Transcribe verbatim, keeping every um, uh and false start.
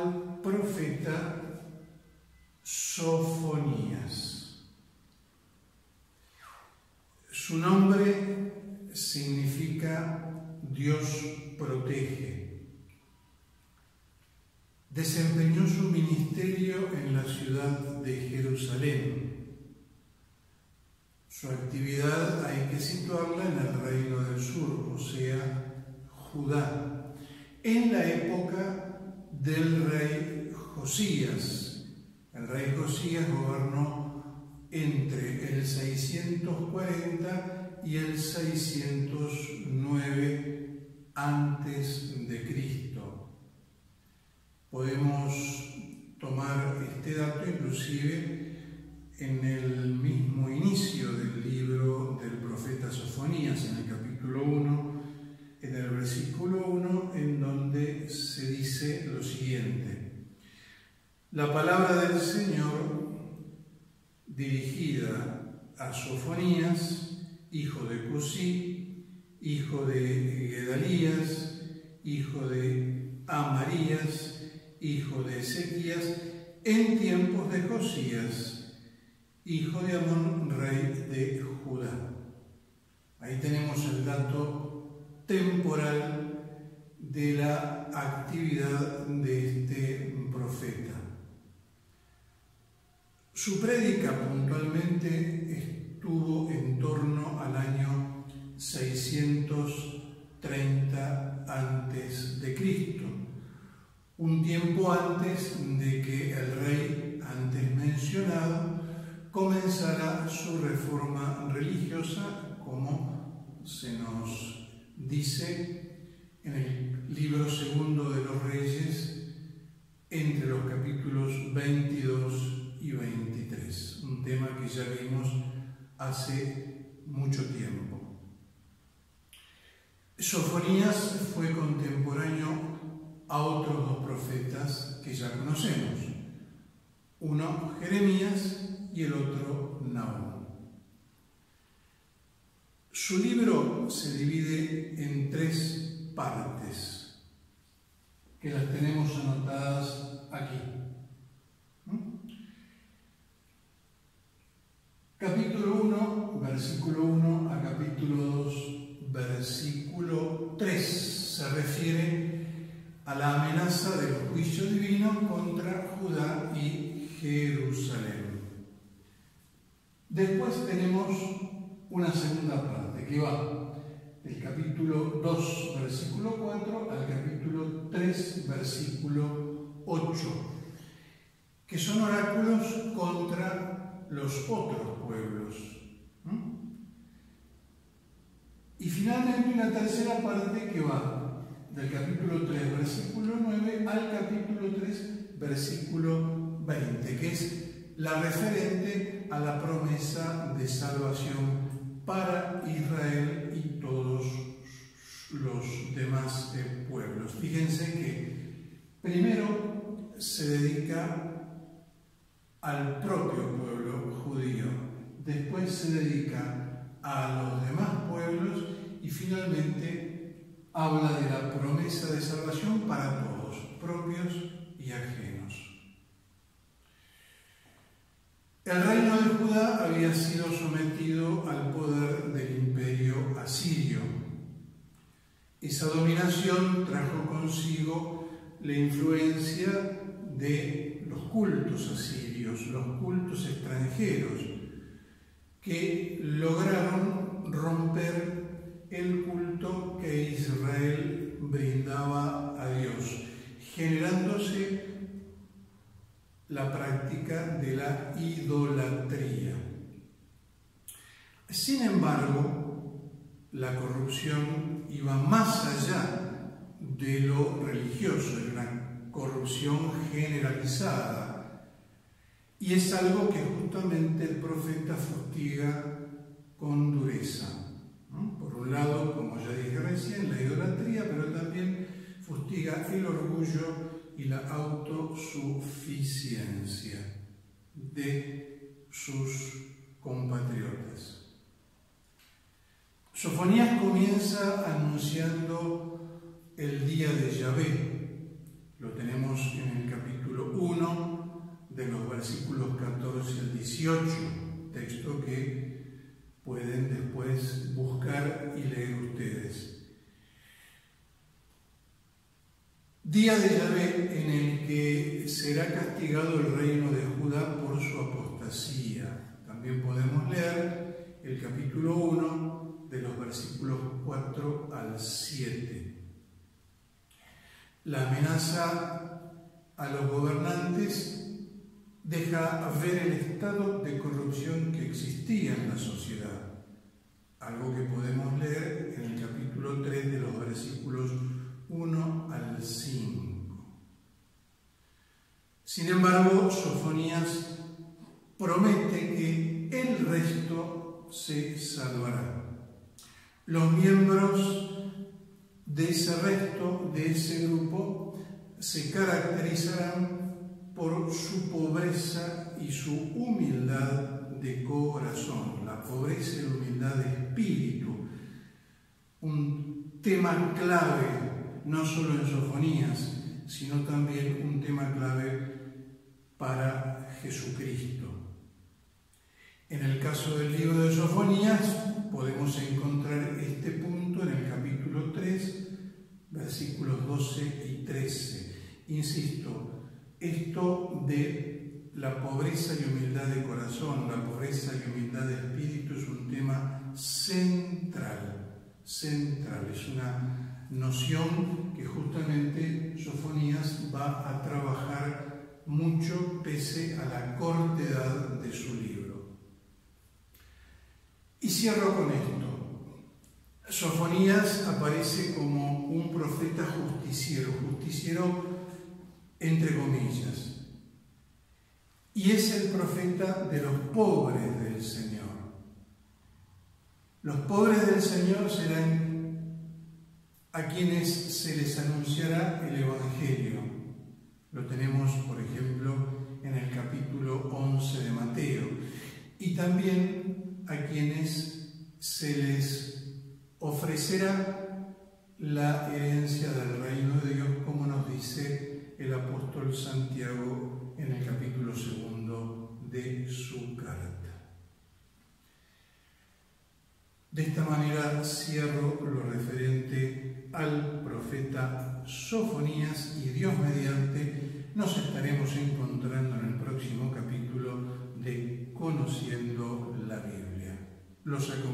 al profeta Sofonías. Su nombre significa Dios protege. Desempeñó su ministerio en la ciudad de Jerusalén. Su actividad hay que situarla en el reino del sur, o sea, Judá, en la época del rey Josías. El rey Josías gobernó entre el seiscientos cuarenta y el seiscientos nueve antes de Cristo. Podemos tomar este dato inclusive en el mismo inicio del libro del profeta Sofonías, en el capítulo uno, en el versículo uno, en donde se dice lo siguiente: la palabra del Señor dirigida a Sofonías, hijo de Cusí, hijo de Gedalías, hijo de Amarías, hijo de Ezequías, en tiempos de Josías, hijo de Amón, rey de Judá. Ahí tenemos el dato temporal de la actividad de este profeta. Su prédica puntualmente estuvo en torno al año seiscientos treinta antes de Cristo, un tiempo antes de que el rey antes mencionado comenzará su reforma religiosa, como se nos dice en el libro segundo de los Reyes, entre los capítulos veintidós y veintitrés, un tema que ya vimos hace mucho tiempo. Sofonías fue contemporáneo a otros dos profetas que ya conocemos, uno Jeremías y el otro Nahum. Su libro se divide en tres partes, que las tenemos anotadas aquí. Capítulo uno, versículo uno a capítulo dos, versículo tres, se refiere a la amenaza del juicio divino contra Judá y Jerusalén. Después tenemos una segunda parte que va del capítulo dos, versículo cuatro al capítulo tres, versículo ocho, que son oráculos contra los otros pueblos. ¿Mm? Y finalmente una tercera parte que va del capítulo tres, versículo nueve al capítulo tres, versículo veinte, que es la referente a la promesa de salvación para Israel y todos los demás eh, pueblos. Fíjense que primero se dedica al propio pueblo judío, después se dedica a los demás pueblos y finalmente habla de la promesa de salvación para todos, propios y ajenos. El reino de Judá había sido sometido al poder del imperio asirio. Esa dominación trajo consigo la influencia de los cultos asirios, los cultos extranjeros, que lograron romper el culto que Israel brindaba a Dios, generándose la práctica de la idolatría. Sin embargo, la corrupción iba más allá de lo religioso, de una corrupción generalizada, y es algo que justamente el profeta fustiga con dureza. ¿No? Por un lado, como ya dije recién, la idolatría, pero también fustiga el orgullo y la autosuficiencia de sus compatriotas. Sofonías comienza anunciando el día de Yahvé. Lo tenemos en el capítulo versículos catorce al dieciocho, texto que pueden después buscar y leer ustedes. Día de Yahvé en el que será castigado el reino de Judá por su apostasía. También podemos leer el capítulo uno de los versículos cuatro al siete. La amenaza a los gobernantes deja ver el estado de corrupción que existía en la sociedad, algo que podemos leer en el capítulo tres de los versículos uno al cinco. Sin embargo, Sofonías promete que el resto se salvará. Los miembros de ese resto, de ese grupo, se caracterizarán por su pobreza y su humildad de corazón, la pobreza y la humildad de espíritu, un tema clave no solo en Sofonías, sino también un tema clave para Jesucristo. En el caso del libro de Sofonías podemos encontrar este punto en el capítulo tres, versículos doce y trece. Insisto, esto de la pobreza y humildad de corazón, la pobreza y humildad de espíritu es un tema central, central, es una noción que justamente Sofonías va a trabajar mucho pese a la cortedad de su libro. Y cierro con esto. Sofonías aparece como un profeta justiciero, justiciero entre comillas, y es el profeta de los pobres del Señor. Los pobres del Señor serán a quienes se les anunciará el Evangelio. Lo tenemos, por ejemplo, en el capítulo once de Mateo. Y también a quienes se les ofrecerá la herencia del reino de Dios, como nos dice el apóstol Santiago en el capítulo segundo de su carta. De esta manera cierro lo referente al profeta Sofonías y Dios mediante nos estaremos encontrando en el próximo capítulo de Conociendo la Biblia. Los